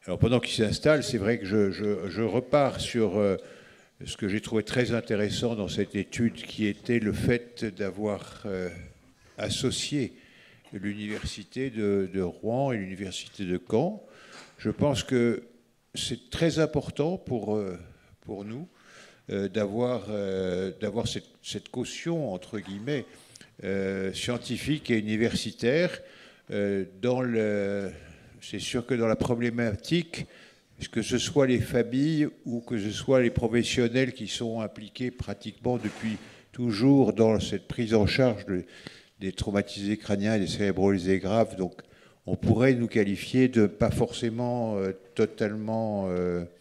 Alors pendant qu'il s'installe, c'est vrai que je repars sur ce que j'ai trouvé très intéressant dans cette étude, qui était le fait d'avoir associé l'université de Rouen et l'université de Caen. Je pense que c'est très important pour nous d'avoir cette caution, entre guillemets, scientifique et universitaire. C'est sûr que dans la problématique, que ce soit les familles ou que ce soit les professionnels qui sont impliqués pratiquement depuis toujours dans cette prise en charge des traumatisés crâniens et des cérébro-lésés graves, donc on pourrait nous qualifier de pas forcément totalement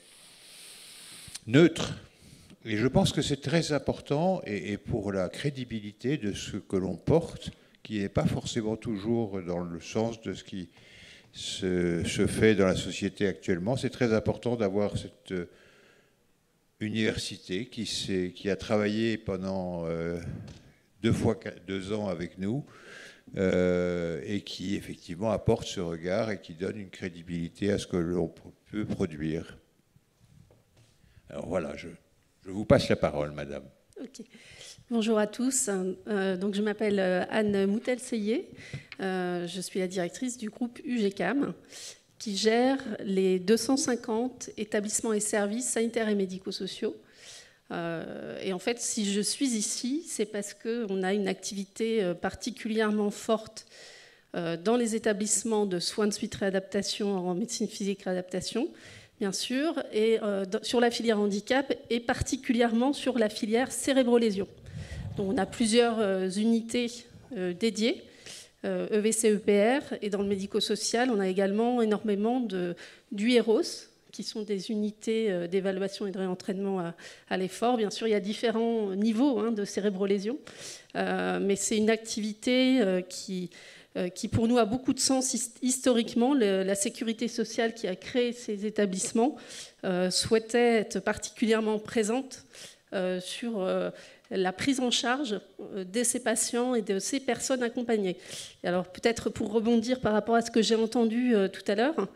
neutre. Et je pense que c'est très important, et pour la crédibilité de ce que l'on porte, qui n'est pas forcément toujours dans le sens de ce qui se fait dans la société actuellement, c'est très important d'avoir cette université qui a travaillé pendant 2 ans avec nous, et qui effectivement apporte ce regard et qui donne une crédibilité à ce que l'on peut produire. Alors voilà, je vous passe la parole, madame. Ok. Bonjour à tous. Donc je m'appelle Anne Moutel-Seyé. Je suis la directrice du groupe UGCAM, qui gère les 250 établissements et services sanitaires et médico-sociaux. Et en fait, si je suis ici, c'est parce qu'on a une activité particulièrement forte dans les établissements de soins de suite réadaptation en médecine physique réadaptation, bien sûr, et sur la filière handicap, et particulièrement sur la filière cérébro-lésion. Donc on a plusieurs unités dédiées, EVC-EPR, et dans le médico-social, on a également énormément d'UEROS, qui sont des unités d'évaluation et de réentraînement à l'effort. Bien sûr, il y a différents niveaux de cérébro-lésion, mais c'est une activité qui, pour nous, a beaucoup de sens historiquement. La sécurité sociale qui a créé ces établissements souhaitait être particulièrement présente sur la prise en charge de ces patients et de ces personnes accompagnées. Et alors, peut-être pour rebondir par rapport à ce que j'ai entendu tout à l'heure,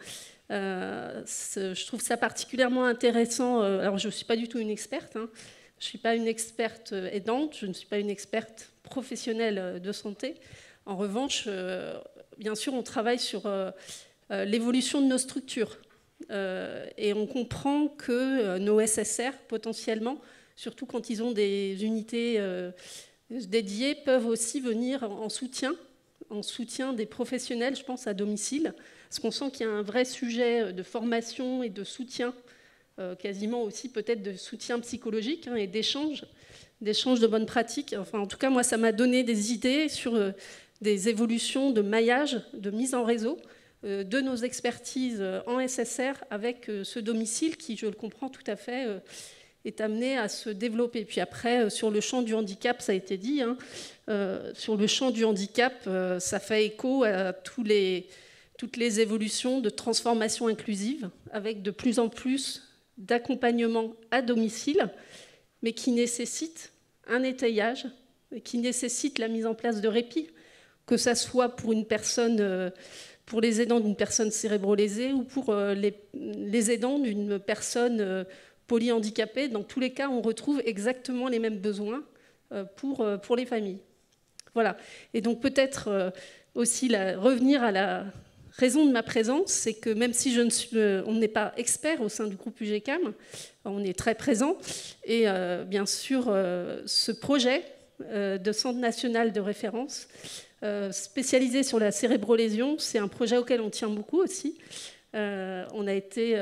je trouve ça particulièrement intéressant. Alors, je ne suis pas du tout une experte, je ne suis pas une experte aidante, je ne suis pas une experte professionnelle de santé. En revanche, bien sûr, on travaille sur l'évolution de nos structures. Et on comprend que nos SSR, potentiellement, surtout quand ils ont des unités dédiées, peuvent aussi venir en soutien des professionnels, je pense, à domicile. Parce qu'on sent qu'il y a un vrai sujet de formation et de soutien, quasiment aussi peut-être de soutien psychologique et d'échange de bonnes pratiques. Enfin, en tout cas, moi, ça m'a donné des idées sur des évolutions de maillage, de mise en réseau de nos expertises en SSR avec ce domicile qui, je le comprends tout à fait, est amené à se développer. Puis après, sur le champ du handicap, ça a été dit, sur le champ du handicap, ça fait écho à toutes les évolutions de transformation inclusive, avec de plus en plus d'accompagnement à domicile, mais qui nécessite un étayage, qui nécessite la mise en place de répit, que ça soit pour une personne, pour les aidants d'une personne cérébro-lésée ou pour les aidants d'une personne polyhandicapée. Dans tous les cas, on retrouve exactement les mêmes besoins pour les familles. Voilà. Et donc peut-être aussi revenir à la raison de ma présence, c'est que même si on n'est pas expert au sein du groupe UGCAM, on est très présent. Et bien sûr, ce projet de centre national de référence spécialisé sur la cérébro-lésion, c'est un projet auquel on tient beaucoup aussi. On a été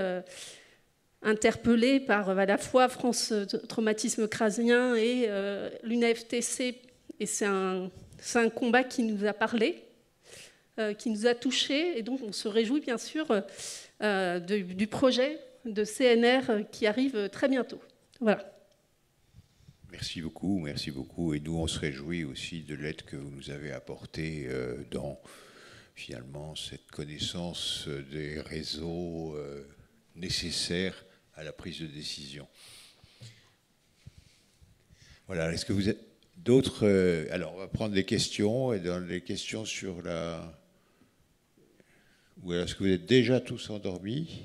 interpellé par à la fois France Traumatisme Crânien et l'UNAFTC, et c'est un combat qui nous a parlé, qui nous a touchés, et donc on se réjouit bien sûr du projet de CNR qui arrive très bientôt. Voilà. Merci beaucoup. Et nous, on se réjouit aussi de l'aide que vous nous avez apportée dans, finalement, cette connaissance des réseaux nécessaires à la prise de décision. Voilà, est-ce que vous êtes d'autres... alors, on va prendre les questions, et dans les questions sur la... Ou est-ce que vous êtes déjà tous endormis ?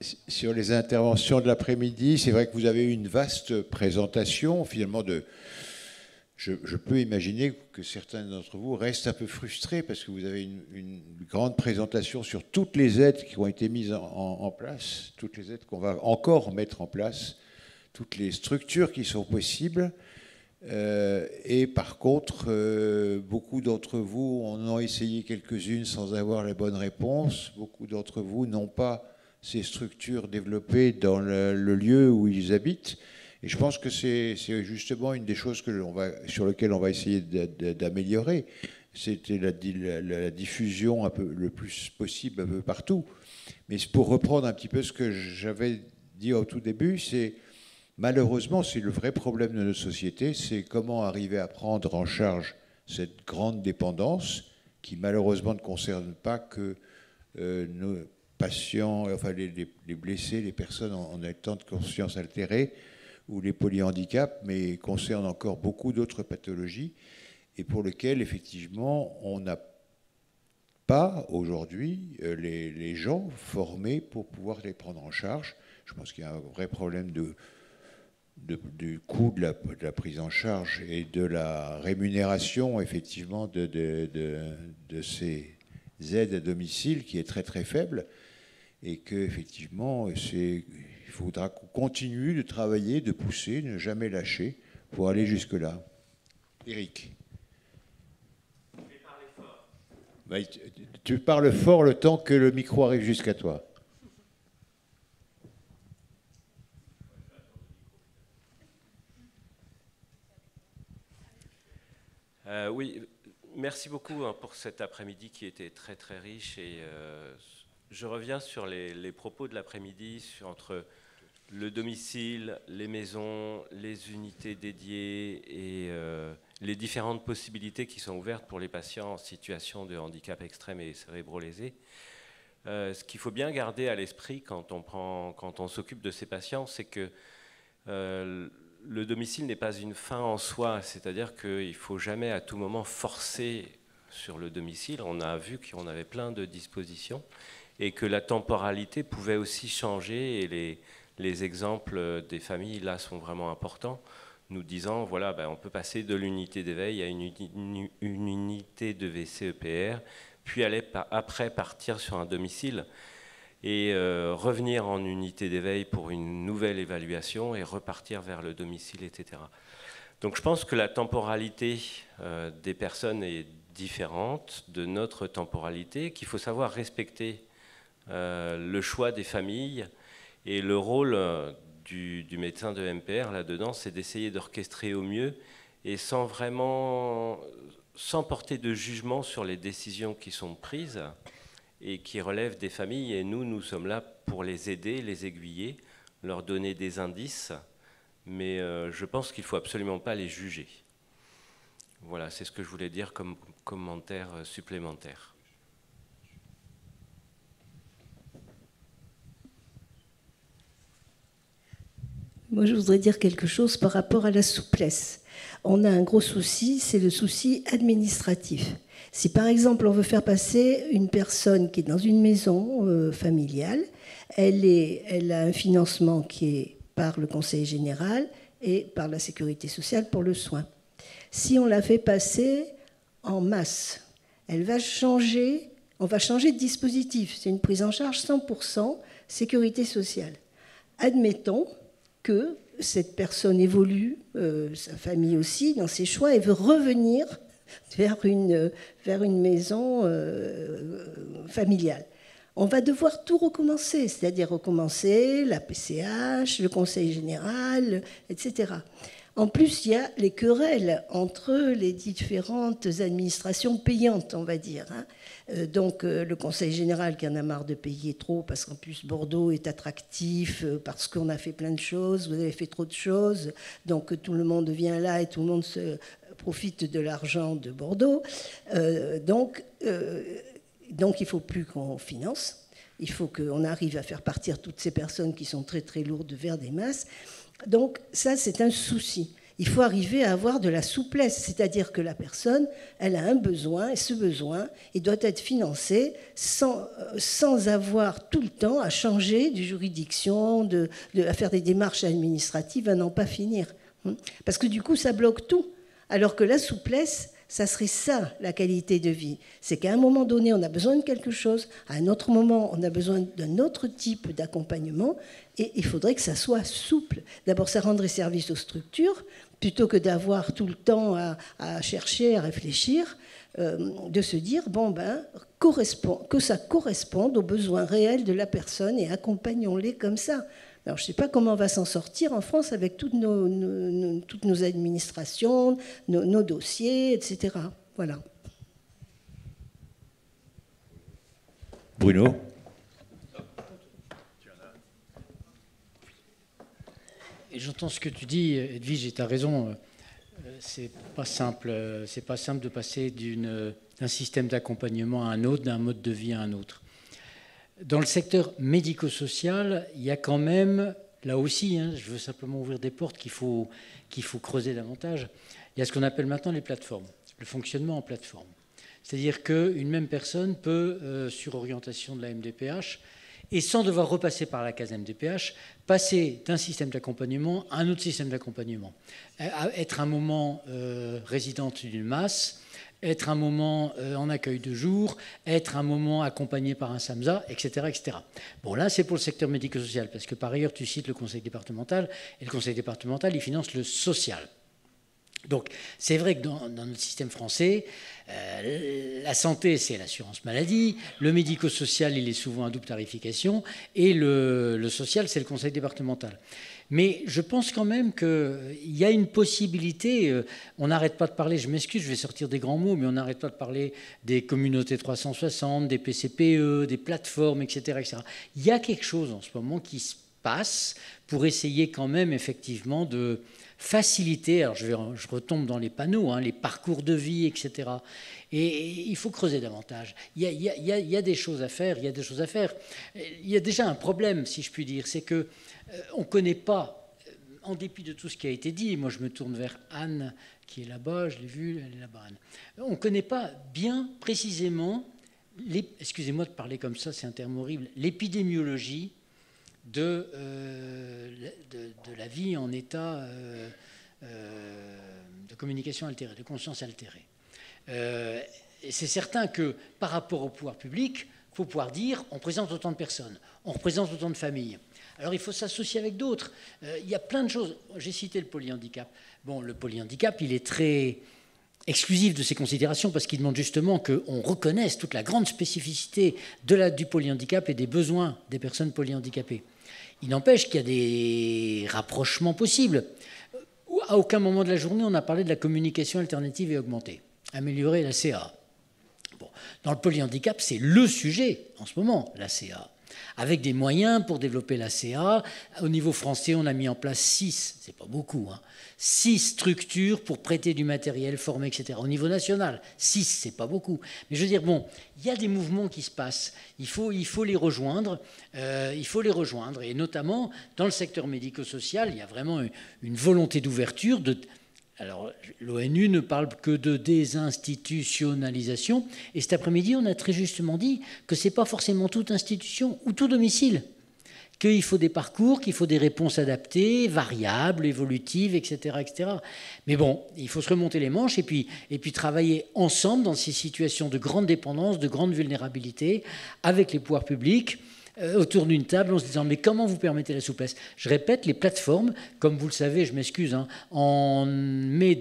sur les interventions de l'après-midi. C'est vrai que vous avez eu une vaste présentation, finalement, de... Je peux imaginer que certains d'entre vous restent un peu frustrés parce que vous avez une grande présentation sur toutes les aides qui ont été mises en place, toutes les aides qu'on va encore mettre en place, toutes les structures qui sont possibles. Et par contre, beaucoup d'entre vous en ont essayé quelques-unes sans avoir la bonne réponse. Beaucoup d'entre vous n'ont pas ces structures développées dans le lieu où ils habitent. Et je pense que c'est justement une des choses sur lesquelles on va essayer d'améliorer. C'était la diffusion un peu, le plus possible un peu partout. Mais pour reprendre un petit peu ce que j'avais dit au tout début, malheureusement, c'est le vrai problème de notre société, c'est comment arriver à prendre en charge cette grande dépendance qui malheureusement ne concerne pas que nos patients, enfin les blessés, les personnes en état de conscience altérée, ou les polyhandicaps, mais concerne encore beaucoup d'autres pathologies et pour lesquelles, effectivement, on n'a pas aujourd'hui les gens formés pour pouvoir les prendre en charge. Je pense qu'il y a un vrai problème du coût de la prise en charge et de la rémunération, effectivement, de ces aides à domicile qui est très, très faible et qu'effectivement, il faudra qu'on continue de travailler, de pousser, ne jamais lâcher pour aller jusque-là. Éric. Tu parles fort le temps que le micro arrive jusqu'à toi. Oui, merci beaucoup pour cet après-midi qui était très très riche et je reviens sur les propos de l'après-midi entre le domicile, les maisons, les unités dédiées et les différentes possibilités qui sont ouvertes pour les patients en situation de handicap extrême et cérébro-lésé. Ce qu'il faut bien garder à l'esprit quand on s'occupe de ces patients, c'est que le domicile n'est pas une fin en soi, c'est-à-dire qu'il ne faut jamais à tout moment forcer sur le domicile. On a vu qu'on avait plein de dispositions et que la temporalité pouvait aussi changer et les exemples des familles là sont vraiment importants, nous disant voilà, on peut passer de l'unité d'éveil à une unité de VCEPR, puis après partir sur un domicile et revenir en unité d'éveil pour une nouvelle évaluation et repartir vers le domicile, etc. Donc je pense que la temporalité des personnes est différente de notre temporalité, qu'il faut savoir respecter le choix des familles et le rôle du médecin de MPR là-dedans, c'est d'essayer d'orchestrer au mieux et sans porter de jugement sur les décisions qui sont prises et qui relèvent des familles. Et nous sommes là pour les aider, les aiguiller, leur donner des indices, mais je pense qu'il ne faut absolument pas les juger. Voilà, c'est ce que je voulais dire comme commentaire supplémentaire. Moi, je voudrais dire quelque chose par rapport à la souplesse. On a un gros souci, c'est le souci administratif. Si par exemple on veut faire passer une personne qui est dans une maison familiale, elle a un financement qui est par le Conseil général et par la Sécurité sociale pour le soin. Si on la fait passer en masse, on va changer de dispositif. C'est une prise en charge 100% Sécurité sociale. Admettons que cette personne évolue, sa famille aussi, dans ses choix, et veut revenir vers une maison familiale. On va devoir tout recommencer, c'est-à-dire recommencer la PCH, le Conseil général, etc. En plus, il y a les querelles entre les différentes administrations payantes, on va dire. Donc le Conseil général qui en a marre de payer trop, parce qu'en plus Bordeaux est attractif, parce qu'on a fait plein de choses, vous avez fait trop de choses, donc tout le monde vient là et tout le monde profite de l'argent de Bordeaux. Donc il ne faut plus qu'on finance, il faut qu'on arrive à faire partir toutes ces personnes qui sont très très lourdes vers des masses. Donc ça, c'est un souci. Il faut arriver à avoir de la souplesse, c'est-à-dire que la personne, elle a un besoin, et ce besoin, il doit être financé sans avoir tout le temps à changer de juridiction, à faire des démarches administratives, à n'en pas finir. Parce que du coup, ça bloque tout. Alors que la souplesse, ça serait ça, la qualité de vie. C'est qu'à un moment donné, on a besoin de quelque chose, à un autre moment, on a besoin d'un autre type d'accompagnement, et il faudrait que ça soit souple. D'abord, ça rendrait service aux structures, plutôt que d'avoir tout le temps à chercher, à réfléchir, de se dire, que ça corresponde aux besoins réels de la personne, et accompagnons-les comme ça. Alors, je ne sais pas comment on va s'en sortir en France avec toutes nos administrations, nos dossiers, etc. Voilà. Bruno ? Et j'entends ce que tu dis, Edwige, et tu as raison. C'est pas simple de passer d'un système d'accompagnement à un autre, d'un mode de vie à un autre. Dans le secteur médico-social, il y a quand même, là aussi, je veux simplement ouvrir des portes qu'il faut creuser davantage, il y a ce qu'on appelle maintenant les plateformes, le fonctionnement en plateforme. C'est-à-dire qu'une même personne peut, sur orientation de la MDPH, et sans devoir repasser par la case MDPH, passer d'un système d'accompagnement à un autre système d'accompagnement. Être un moment résidente d'une masse, être un moment en accueil de jour, être un moment accompagné par un SAMSA, etc., etc. Bon, là, c'est pour le secteur médico-social, parce que par ailleurs, tu cites le conseil départemental, et le conseil départemental, il finance le social. Donc, c'est vrai que dans notre système français, la santé, c'est l'assurance maladie, le médico-social, il est souvent à double tarification, et le social, c'est le conseil départemental. Mais je pense quand même qu'il y a une possibilité, on n'arrête pas de parler, je m'excuse, je vais sortir des grands mots, mais on n'arrête pas de parler des communautés 360, des PCPE, des plateformes, etc., etc. Il y a quelque chose en ce moment qui se passe pour essayer quand même effectivement de faciliter, alors je retombe dans les panneaux, les parcours de vie, etc. Et il faut creuser davantage. Il y a des choses à faire, il y a déjà un problème, si je puis dire, c'est que on ne connaît pas, en dépit de tout ce qui a été dit, moi je me tourne vers Anne, qui est là-bas, je l'ai vue, elle est là-bas, Anne. On ne connaît pas bien précisément, excusez-moi de parler comme ça, c'est un terme horrible, l'épidémiologie de la vie en état de communication altérée, de conscience altérée. Et c'est certain que par rapport au pouvoir public, il faut pouvoir dire on présente autant de personnes, on représente autant de familles. Alors il faut s'associer avec d'autres. Il y a plein de choses. J'ai cité le polyhandicap. Bon, le polyhandicap, il est très exclusif de ces considérations parce qu'il demande justement qu'on reconnaisse toute la grande spécificité du polyhandicap et des besoins des personnes polyhandicapées. Il n'empêche qu'il y a des rapprochements possibles. À aucun moment de la journée, on a parlé de la communication alternative et augmentée, améliorer la CA. Bon, dans le polyhandicap, c'est le sujet en ce moment, la CA. Avec des moyens pour développer la CA. Au niveau français, on a mis en place 6, c'est pas beaucoup, 6 structures pour prêter du matériel, former, etc. Au niveau national, 6, c'est pas beaucoup. Mais je veux dire, bon, il y a des mouvements qui se passent. Il faut les rejoindre. Et notamment, dans le secteur médico-social, il y a vraiment une volonté d'ouverture. Alors, l'ONU ne parle que de désinstitutionnalisation. Et cet après-midi, on a très justement dit que ce n'est pas forcément toute institution ou tout domicile. Qu'il faut des parcours, qu'il faut des réponses adaptées, variables, évolutives, etc., etc. Mais bon, il faut se remonter les manches et puis travailler ensemble dans ces situations de grande dépendance, de grande vulnérabilité, avec les pouvoirs publics, autour d'une table en se disant mais comment vous permettez la souplesse? Je répète, les plateformes, comme vous le savez, je m'excuse, en mai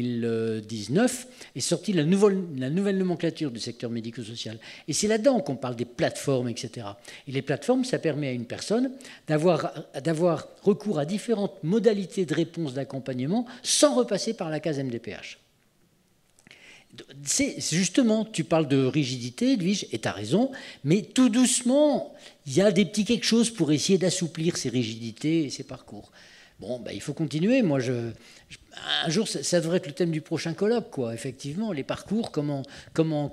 2019 est sortie la nouvelle nomenclature du secteur médico-social. Et c'est là-dedans qu'on parle des plateformes, etc. Et les plateformes, ça permet à une personne d'avoir recours à différentes modalités de réponse d'accompagnement sans repasser par la case MDPH. C'est justement, tu parles de rigidité, Edwige, et tu as raison, mais tout doucement, il y a des petits quelque chose pour essayer d'assouplir ces rigidités et ces parcours. Bon, il faut continuer. Moi, un jour, ça devrait être le thème du prochain colloque, quoi. Effectivement, les parcours, comment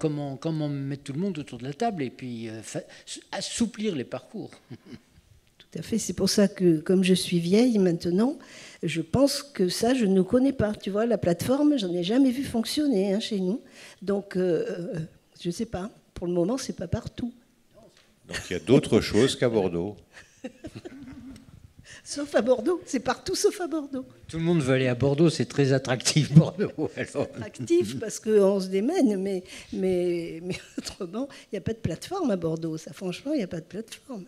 mettre tout le monde autour de la table et puis assouplir les parcours. Tout à fait. C'est pour ça que, comme je suis vieille maintenant, je pense que ça, je ne connais pas. Tu vois, la plateforme, j'en ai jamais vu fonctionner chez nous. Donc, je ne sais pas. Pour le moment, c'est pas partout. Donc il y a d'autres choses qu'à Bordeaux. Sauf à Bordeaux. C'est partout sauf à Bordeaux. Tout le monde veut aller à Bordeaux, c'est très attractif, Bordeaux. C'est attractif parce qu'on se démène, mais autrement, il n'y a pas de plateforme à Bordeaux. Ça, franchement, il n'y a pas de plateforme.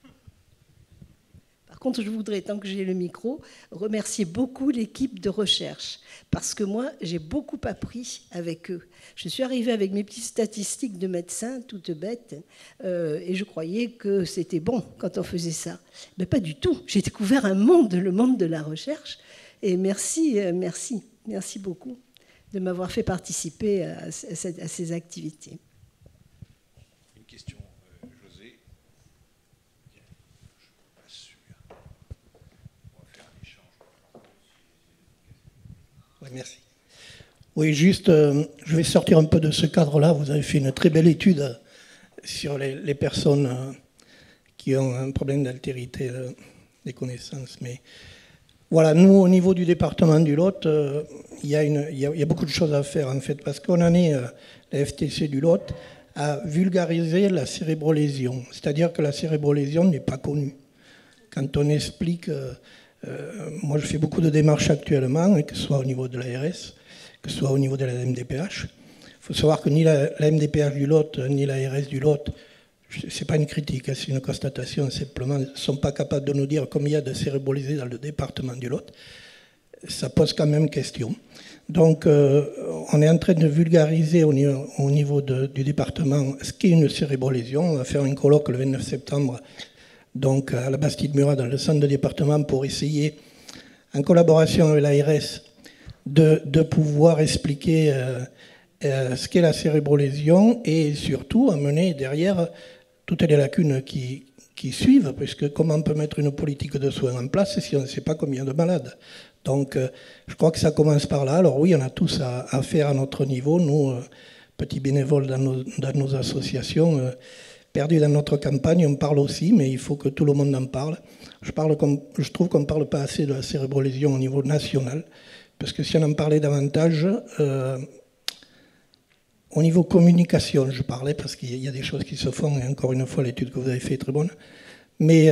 Par contre, je voudrais, tant que j'ai le micro, remercier beaucoup l'équipe de recherche, parce que moi, j'ai beaucoup appris avec eux. Je suis arrivée avec mes petites statistiques de médecin, toutes bêtes, et je croyais que c'était bon quand on faisait ça. Mais pas du tout. J'ai découvert un monde, le monde de la recherche, et merci beaucoup de m'avoir fait participer à ces activités. Une question, José. Oui, merci. Oui, juste, je vais sortir un peu de ce cadre-là. Vous avez fait une très belle étude sur les personnes qui ont un problème d'altérité des connaissances. Mais voilà, nous, au niveau du département du Lot, il y a beaucoup de choses à faire, en fait, parce qu'on en est, la FTC du Lot, à vulgariser la cérébrolésion. C'est-à-dire que la cérébrolésion n'est pas connue. Quand on explique... moi, je fais beaucoup de démarches actuellement, que ce soit au niveau de l'ARS, que ce soit au niveau de la MDPH. Il faut savoir que ni la MDPH du Lot, ni l'ARS du Lot, ce n'est pas une critique, c'est une constatation, simplement, ne sont pas capables de nous dire combien il y a de cérébrolisés dans le département du Lot. Ça pose quand même question. Donc, on est en train de vulgariser au niveau du département ce qu'est une cérébrolésion. On va faire un colloque le 29 septembre donc à la Bastide-Murat, dans le centre de département, pour essayer, en collaboration avec l'ARS, de pouvoir expliquer ce qu'est la cérébrolésion et surtout amener derrière toutes les lacunes qui suivent, puisque comment on peut mettre une politique de soins en place si on ne sait pas combien de malades. Donc je crois que ça commence par là. Alors oui, on a tous à faire à notre niveau, nous, petits bénévoles dans nos associations, perdus dans notre campagne, on parle aussi, mais il faut que tout le monde en parle. Je trouve qu'on ne parle pas assez de la cérébrolésion au niveau national, parce que si on en parlait davantage, au niveau communication, je parlais, parce qu'il y a des choses qui se font, et encore une fois, l'étude que vous avez faite est très bonne, mais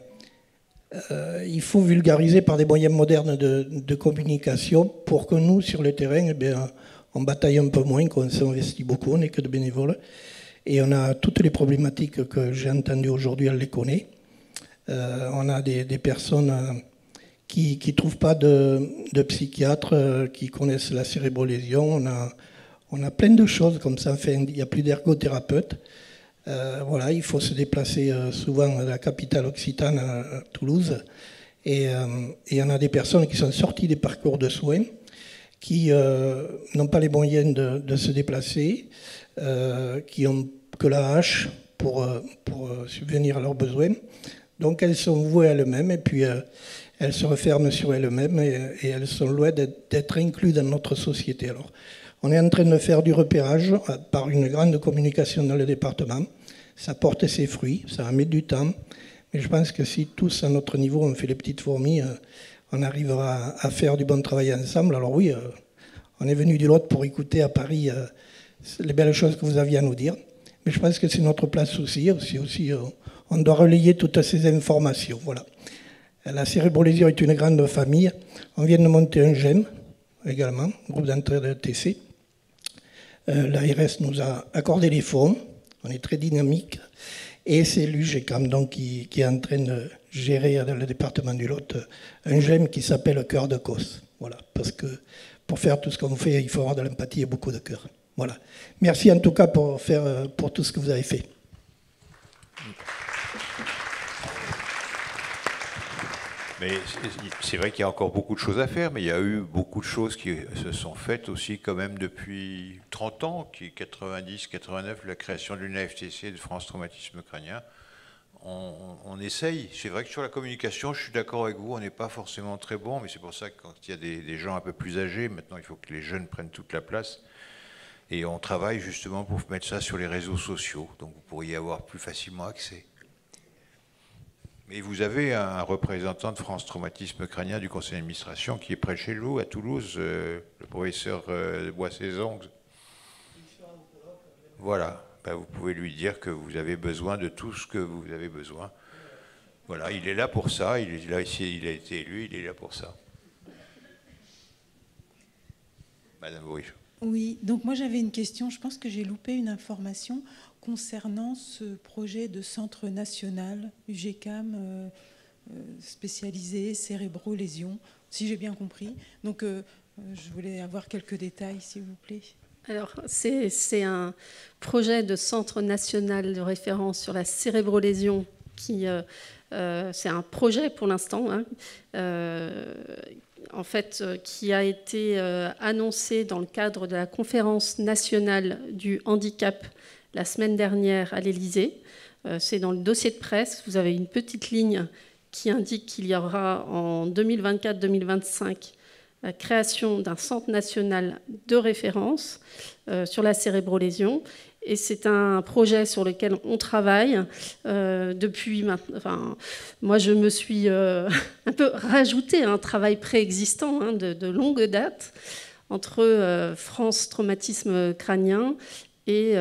il faut vulgariser par des moyens modernes de communication pour que nous, sur le terrain, eh bien, on bataille un peu moins, qu'on s'investit beaucoup, on n'est que de bénévoles. Et on a toutes les problématiques que j'ai entendues aujourd'hui, elle les connaît. On a des personnes qui ne trouvent pas de psychiatre, qui connaissent la cérébrolésion. On a plein de choses comme ça. Enfin, il n'y a plus d'ergothérapeute. Voilà, il faut se déplacer souvent à la capitale occitane, à Toulouse. Et on a des personnes qui sont sorties des parcours de soins, qui n'ont pas les moyens de se déplacer, qui ont que la hache pour subvenir à leurs besoins. Donc elles sont vouées à elles-mêmes et puis elles se referment sur elles-mêmes et elles sont loin d'être incluses dans notre société. Alors, on est en train de faire du repérage par une grande communication dans le département. Ça porte ses fruits, ça va mettre du temps, mais je pense que si tous à notre niveau on fait les petites fourmis, on arrivera à faire du bon travail ensemble. Alors oui, on est venu du Lot pour écouter à Paris les belles choses que vous aviez à nous dire. Mais je pense que c'est notre place aussi. On doit relayer toutes ces informations. Voilà. La cérébrolésion est une grande famille. On vient de monter un GEM également, groupe d'entraide TC. L'ARS nous a accordé les fonds. On est très dynamique. Et c'est l'UGECAM donc, qui est en train de gérer dans le département du Lot un GEM qui s'appelle Cœur de Causse. Voilà. Parce que pour faire tout ce qu'on fait, il faut avoir de l'empathie et beaucoup de cœur. Voilà. Merci en tout cas pour tout ce que vous avez fait. Mais c'est vrai qu'il y a encore beaucoup de choses à faire, mais il y a eu beaucoup de choses qui se sont faites aussi quand même depuis 30 ans, qui 90, 89, la création de l'UNAFTC de France Traumatisme Crânien. On essaye. C'est vrai que sur la communication, je suis d'accord avec vous, on n'est pas forcément très bon, mais c'est pour ça que quand il y a des gens un peu plus âgés, maintenant il faut que les jeunes prennent toute la place. Et on travaille justement pour mettre ça sur les réseaux sociaux, donc vous pourriez y avoir plus facilement accès. Et vous avez un représentant de France Traumatisme Crânien du conseil d'administration qui est près de chez vous, à Toulouse, le professeur Boissaison. Voilà, ben, vous pouvez lui dire que vous avez besoin de tout ce que vous avez besoin. Voilà, il est là pour ça, il est là ici, il a été élu, il est là pour ça. Madame Bourriche. Oui, donc moi j'avais une question, je pense que j'ai loupé une information concernant ce projet de centre national UGCAM spécialisé cérébro-lésions, si j'ai bien compris. Donc je voulais avoir quelques détails, s'il vous plaît. Alors, c'est un projet de centre national de référence sur la cérébrolésion qui, c'est un projet pour l'instant, hein, en fait, qui a été annoncé dans le cadre de la conférence nationale du handicap la semaine dernière à l'Élysée. C'est dans le dossier de presse. Vous avez une petite ligne qui indique qu'il y aura en 2024-2025 la création d'un centre national de référence sur la cérébrolésion. Et c'est un projet sur lequel on travaille depuis maintenant. Enfin, moi, je me suis un peu rajouté un travail préexistant hein, de longue date entre France Traumatisme Crânien et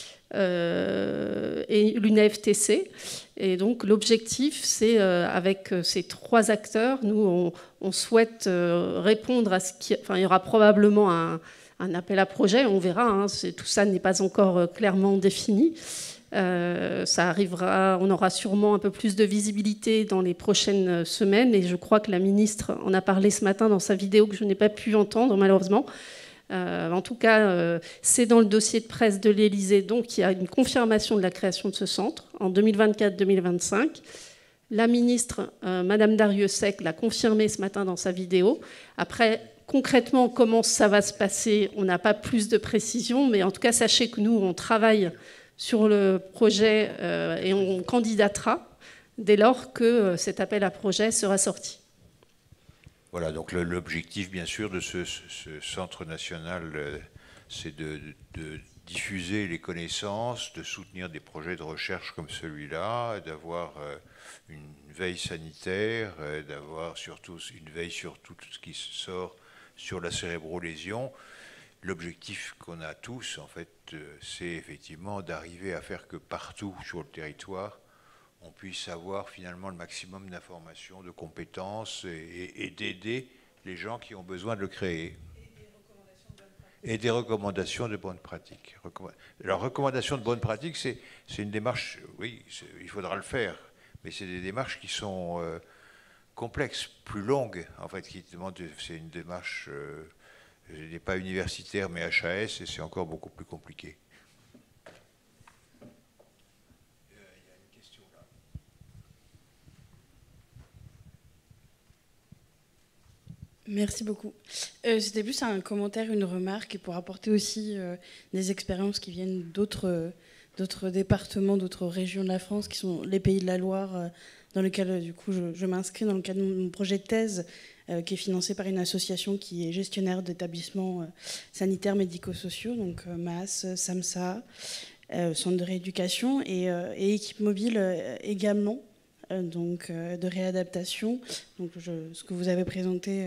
l'UNAFTC. Et donc l'objectif, c'est avec ces trois acteurs, nous, on souhaite répondre à ce qui... Enfin, il y aura probablement un appel à projet, on verra, hein, tout ça n'est pas encore clairement défini. Ça arrivera, on aura sûrement un peu plus de visibilité dans les prochaines semaines, et je crois que la ministre en a parlé ce matin dans sa vidéo que je n'ai pas pu entendre, malheureusement. En tout cas, c'est dans le dossier de presse de l'Élysée, donc il y a une confirmation de la création de ce centre en 2024-2025. La ministre, Madame Darrieussecq, l'a confirmé ce matin dans sa vidéo. Après, concrètement, comment ça va se passer, on n'a pas plus de précision, mais en tout cas, sachez que nous, on travaille sur le projet et on candidatera dès lors que cet appel à projet sera sorti. Voilà, donc l'objectif, bien sûr, de ce centre national, c'est de diffuser les connaissances, de soutenir des projets de recherche comme celui-là, d'avoir une veille sanitaire, d'avoir surtout une veille sur tout ce qui sort sur la cérébrolésion. L'objectif qu'on a tous, en fait, c'est effectivement d'arriver à faire que partout sur le territoire, on puisse avoir finalement le maximum d'informations, de compétences et d'aider les gens qui ont besoin de le créer. Et des recommandations de bonnes pratiques. Alors, recommandation de bonnes pratiques, c'est une démarche, oui, il faudra le faire, mais c'est des démarches qui sont complexes, plus longues, en fait, qui demandent, c'est une démarche, je n'ai pas universitaire, mais HAS, et c'est encore beaucoup plus compliqué. Merci beaucoup. C'était plus un commentaire, une remarque, et pour apporter aussi des expériences qui viennent d'autres départements, d'autres régions de la France, qui sont les Pays de la Loire, dans lesquels du coup je m'inscris dans le cadre de mon projet de thèse, qui est financé par une association qui est gestionnaire d'établissements sanitaires médico-sociaux, donc MAS, SAMSA, Centre de rééducation et équipe mobile également. Donc de réadaptation. Donc ce que vous avez présenté,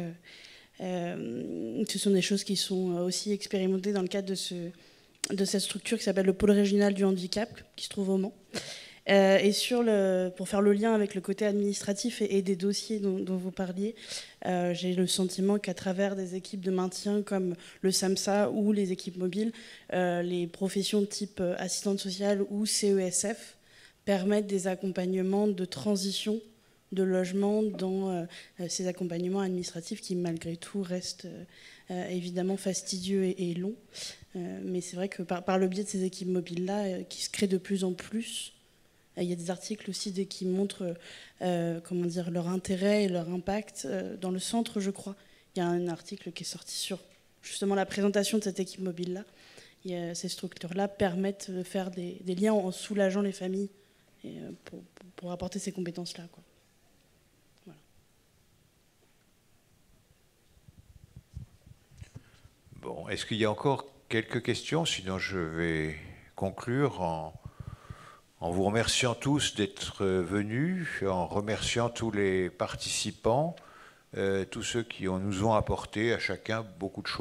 ce sont des choses qui sont aussi expérimentées dans le cadre de cette structure qui s'appelle le pôle régional du handicap, qui se trouve au Mans. Et pour faire le lien avec le côté administratif et des dossiers dont vous parliez, j'ai le sentiment qu'à travers des équipes de maintien comme le SAMSA ou les équipes mobiles, les professions de type assistante sociale ou CESF permettent des accompagnements de transition de logement dans ces accompagnements administratifs qui, malgré tout, restent évidemment fastidieux et longs. Mais c'est vrai que par le biais de ces équipes mobiles-là, qui se créent de plus en plus, il y a des articles aussi qui montrent comment dire, leur intérêt et leur impact. Dans le centre, je crois, il y a un article qui est sorti sur justement la présentation de cette équipe mobile-là. Ces structures-là permettent de faire des liens en soulageant les familles et pour apporter ces compétences-là, quoi. Voilà. Bon, est-ce qu'il y a encore quelques questions? Sinon, je vais conclure en vous remerciant tous d'être venus, en remerciant tous les participants, tous ceux qui nous ont apporté à chacun beaucoup de choses.